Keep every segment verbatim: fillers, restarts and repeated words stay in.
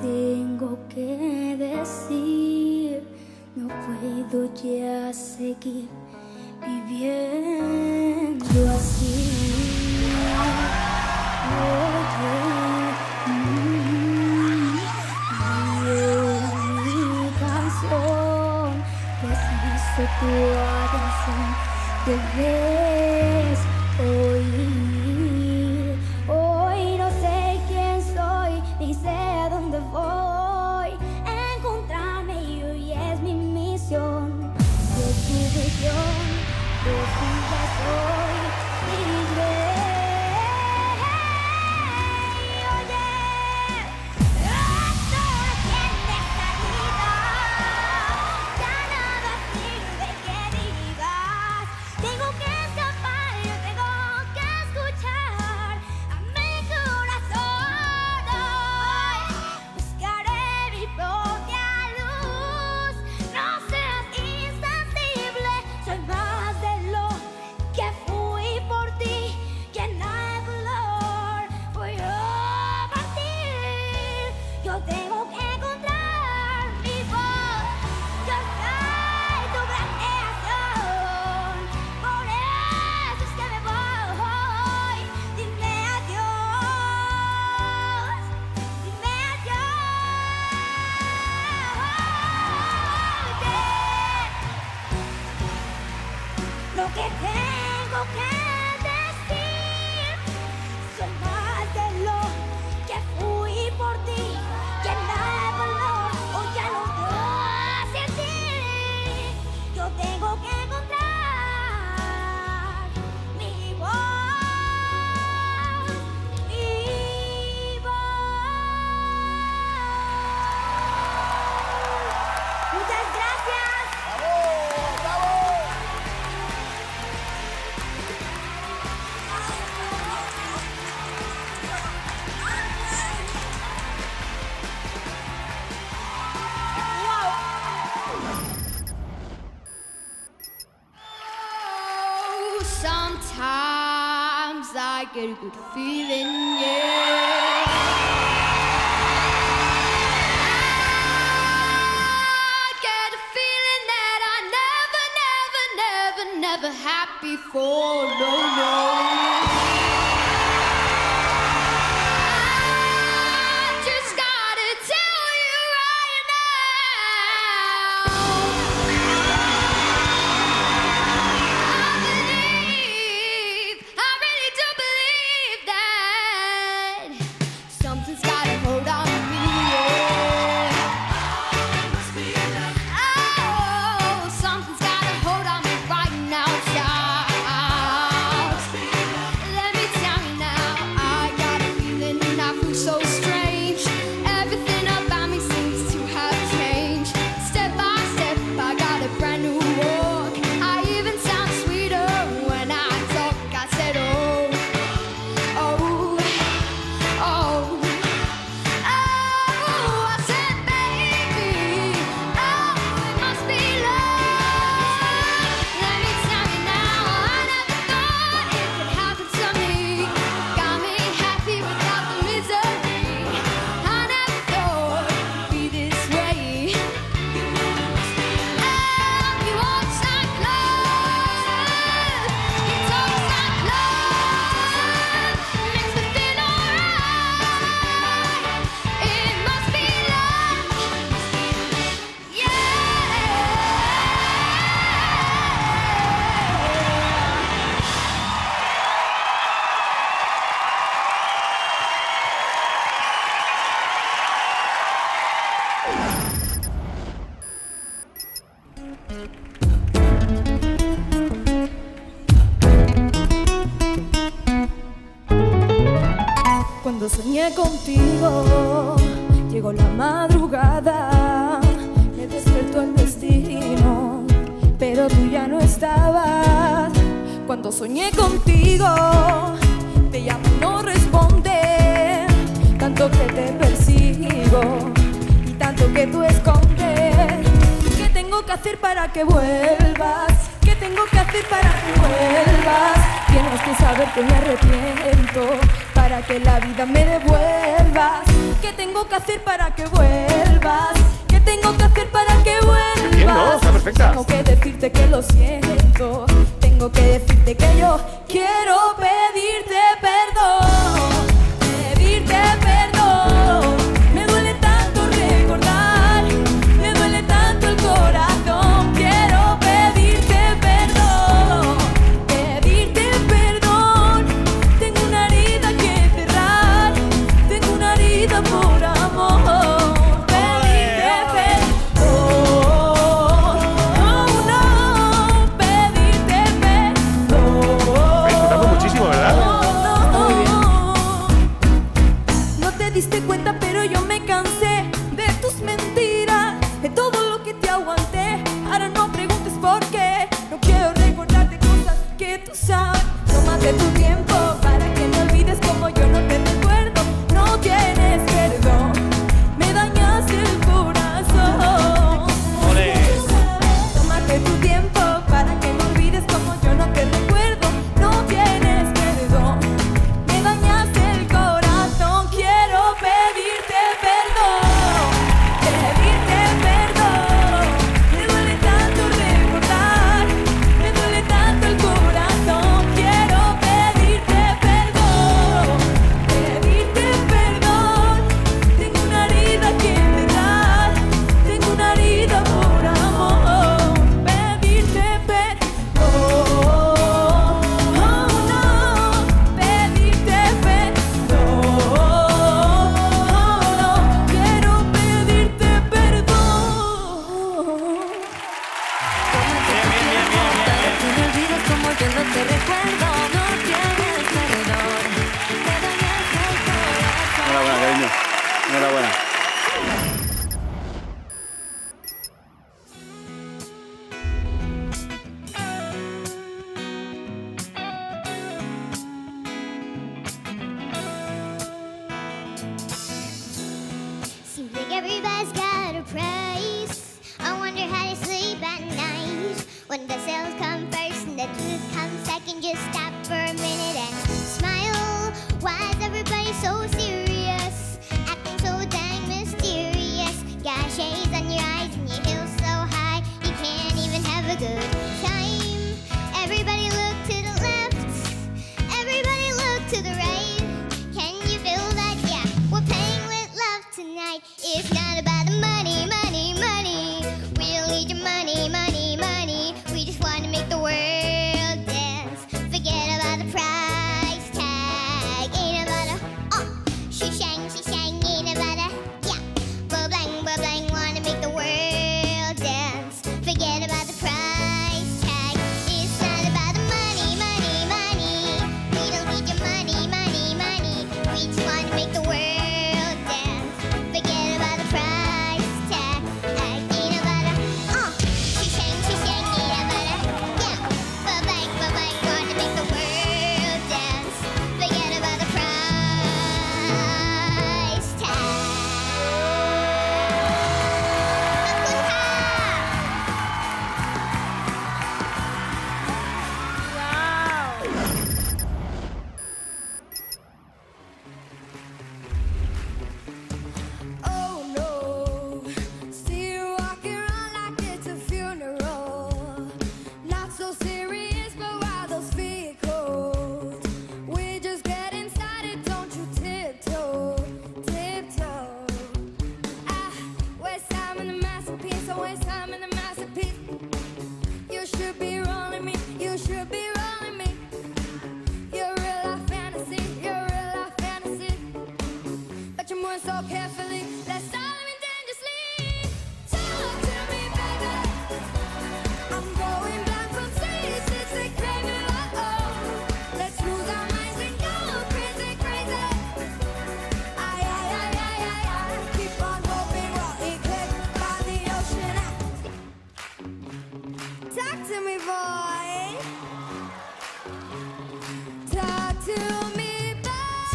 tengo que decir, no puedo ya seguir viviendo así. Oye, mm, mi canción, preciso tu atención, debes oír. Hoy no sé quién soy, ni sé a dónde voy. Encontrarme y hoy es mi misión. Yo tu visión, yo ya soy libre. Oye, esto no tiene salida. Ya nada sirve que digas. Tengo que escapar, yo tengo que escuchar a mi corazón hoy. Buscaré mi propia luz. No seas insensible, soy más de lo que fui por ti. Llena de dolor, voy a partir. Yo tengo que encontrar mi voz. Yo soy tu gran creación. Por eso es que me voy. Dime adiós. Dime adiós. Lo que tengo que decir, soy más de lo que fui por ti. Llena de valor, hoy ya lo puedo sentir. Yo tengo que encontrar mi voz, mi voz. Muchas gracias. Oh, sometimes I get a good feeling, yeah. I get a feeling that I never, never, never, never had before, no, no. I just gotta tell you right now. I believe, I really do believe that something's got a hold on me, yeah. Oh, something's got a hold on me right now, child. Let me tell you now, I got a feeling I feel so strange. Everything about me seems to have changed. Step by step, I got a brand new walk. I even sound sweeter when I talk. I said, oh, oh, oh, oh. I said, baby, oh, it must be love. Let me tell you now, I never thought it could happen to me. Got me happy without the misery. I never thought it'd be this way. Oh, you walk like love. You talk like love. Makes me feel alright. It must be love. Yeah. Cuando soñé contigo, llegó la madrugada, me despertó el destino, pero tú ya no estabas. Cuando soñé contigo, te llamo y no respondes, tanto que te persigo y tanto que tú escondes. ¿Qué tengo que hacer para que vuelvas? ¿Qué tengo que hacer para que vuelvas? Tienes que saber que me arrepiento. Para para que la vida me devuelvas. ¿Qué tengo que hacer para que vuelvas? ¿Qué tengo que hacer para que vuelvas? Bien, no, está perfecta. Tengo que decirte que lo siento. Tengo que decirte que yo quiero pedirte perdón. Pedirte perdón. Me duele tanto recordar. Me duele tanto el corazón. Quiero pedirte perdón. Pedirte perdón. Tengo una herida que cerrar. Tengo una herida por amor. Pedirte perdón. No, no. Pedirte perdón. Disfrutando muchísimo, ¿verdad? Muy bien. No te diste cuenta, pero yo me cansé de tus mentiras, de todo lo que te aguanté. Ahora no preguntes por qué. No quiero recordarte cosas que tú sabes. Tómate tu tiempo para que no olvides como yo no te recuerdo. No tienes perdón. Me dañaste el corazón. Ole. Tómate tu tiempo para que no olvides como yo no te recuerdo. No tienes perdón. Me dañaste el corazón. Quiero pedirte perdón. Pedirte perdón. Me duele tanto recordar. Me duele tanto el corazón. Quiero pedirte perdón. Pedirte perdón. Tengo una herida que cerrar. Tengo una herida por amor. Pedirte perdón. Oh, no. Pedirte perdón. Oh, no. Quiero pedirte perdón. Bien, bien, bien, bien, bien, bien. Que no olvides como yo no te recuerdo. No tienes perdón. Me dañaste el corazón. Enhorabuena, cariño. Enhorabuena. Seems like everybody's got a price. I wonder how they sleep at night. When the sales come first and the truth comes second, just stop for a minute and smile. Why is everybody so serious? Acting so dang mysterious. Got shades on your eyes and your heels so high you can't even have a good time. Everybody look to the left. Everybody look to the right. Can you feel that? Yeah, we're paying with love tonight. It's not about the money, money, money. We don't need your money, money, money. We just want to make the world dance. Forget about the price tag. Ain't about a oh, she shang, she shang. Ain't about a yeah, blah blang, blah blang. Want to make the world dance. Forget about the price tag. It's not about the money, money, money. We don't need your money, money, money. We just want to make the world dance. Forget about the price tag. Ain't about a oh, she shang, she shang. Ain't about a yeah, blah blang, blah blang. Want to make the world dance. Forget about the price tag. Oh no, see you walking around like it's a funeral. Not so serious, but why those feet cold? We're just getting started, don't you tiptoe, tiptoe. Ah, waste time in the masterpiece, I waste time in the masterpiece. You should be rolling me, you should be rolling me. You're real life fantasy, you're real life fantasy. But you move so carefully, let's start living dangerously. Talk to me, baby. I'm going blind from stage, it's a crazy, oh oh. Let's lose our minds and go crazy, crazy. Ay, ay, ay, ay, ay, ay. Keep on hoping we'll eclipse by the ocean. Talk to me, boy. Talk to me, boy.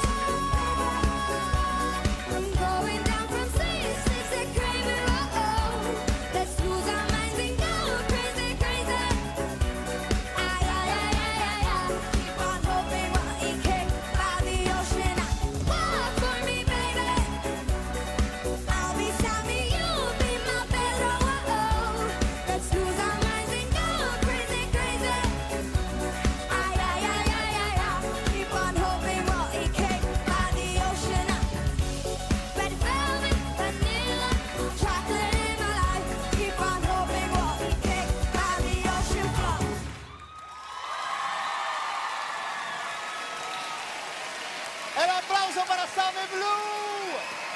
I'm going down from stage, it's a crazy, oh oh. Let's lose our minds and go crazy, crazy. Ay, ay, ay, ay, ay, ay. Keep on hoping we'll eclipse by the ocean. aplauso para Same Blue.